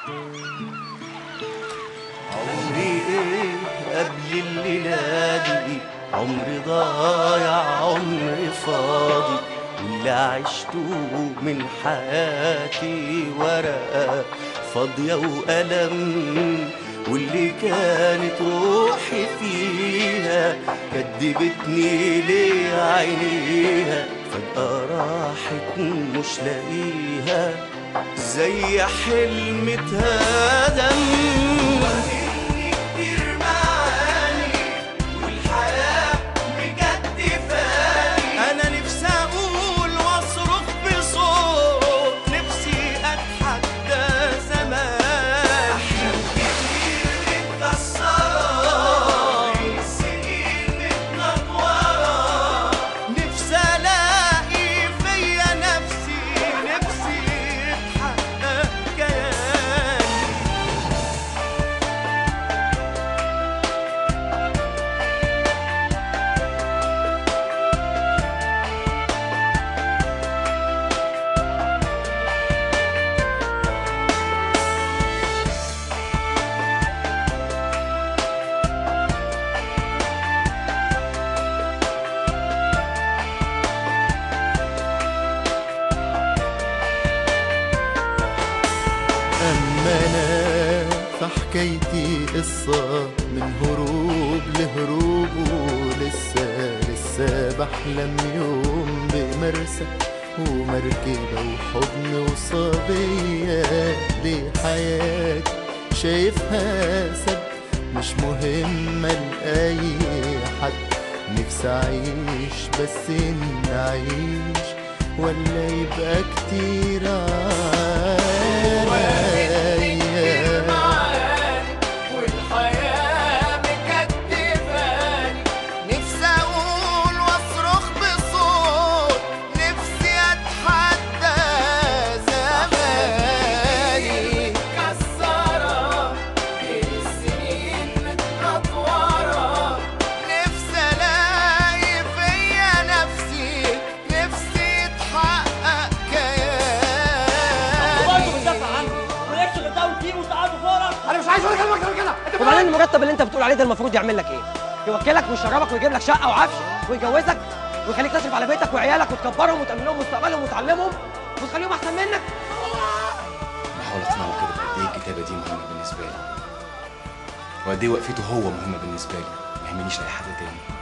عمري ايه قبل الليلة دي، عمري ضايع عمري فاضي، واللي عشته من حياتي ورقة فاضية وألم، واللي كانت روحي فيها كدبتني ليه عينيها، فجأة راحت مش لاقيها زي حلم اتهدم. أما أنا فحكايتي قصة من هروب لهروب، ولسه بحلم يوم بمرسى ومركبة وحضن وصبية لحياتي شايفها سد مش مهمة لأي حد. نفسي أعيش بس إن أعيش ولا يبقى كتير والحياة مكتفاني، نفسي أقول وأصرخ بصوت، نفسي أتحدى زماني. كسرة السنين متنطورة، نفسي ألاقي فيا نفسي، نفسي يتحقق كياني. برضه بتدافع عنه ونفسه غداوي فيه وتقعدوا فورك. انا مش عايز اقول لك اكتر من كده. وبعدين المرتب اللي انت بتقول عليه ده المفروض يعمل لك ايه؟ يوكلك ويشربك ويجيب لك شقه وعفش ويجوزك ويخليك تصرف على بيتك وعيالك وتكبرهم وتأمن لهم مستقبلهم وتعلمهم وتخليهم احسن منك. بحاول اقنعه كده بقد ايه الكتابه دي مهمه بالنسبه لي، وقد ايه وقفته هو مهمه بالنسبه لي، ما يهمنيش لاي حد تاني.